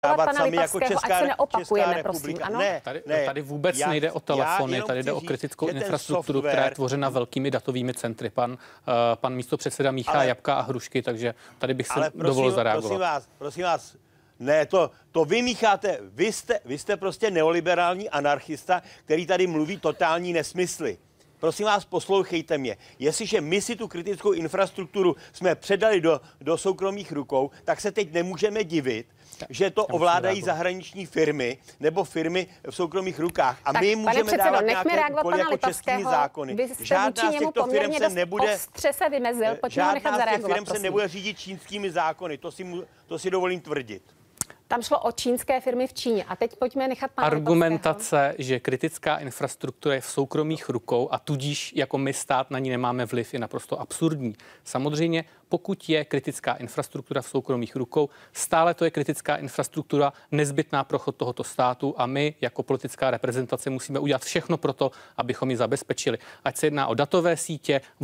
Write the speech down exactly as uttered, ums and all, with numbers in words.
dávat pana sami jako Lipavského, Česká, ať se neopakujeme, Česká prosím, republika. ano? Ne, Tady, ne, tady vůbec já, nejde o telefony, tady jde o kritickou říct, infrastrukturu, software, která je tvořena velkými datovými centry. Pan, uh, pan místopředseda míchá ale, jabka a hrušky, takže tady bych se ale prosím, dovolil zareagovat. Prosím vás, prosím vás, ne, to, to vy mícháte, vy jste, vy jste prostě neoliberální anarchista, který tady mluví totální nesmysly. Prosím vás, poslouchejte mě. Jestliže my si tu kritickou infrastrukturu jsme předali do, do soukromých rukou, tak se teď nemůžeme divit, že to ovládají zahraniční firmy nebo firmy v soukromých rukách. A tak, my můžeme předsedo, dávat nějaké úkoly jako českými zákony. Vy jste Žádná z němu těchto firm se nebude, ostře se vymezil, pojďme ho nechat žádná z těch zareagovat, firm se nebude řídit čínskými zákony. To si, mu, to si dovolím tvrdit. Tam šlo o čínské firmy v Číně. A teď pojďme nechat pana Argumentace, Lipavského. že kritická infrastruktura je v soukromých rukou a tudíž jako my stát na ní nemáme vliv, je naprosto absurdní. Samozřejmě, pokud je kritická infrastruktura v soukromých rukou, stále to je kritická infrastruktura nezbytná pro chod tohoto státu a my jako politická reprezentace musíme udělat všechno pro to, abychom ji zabezpečili. Ať se jedná o datové sítě,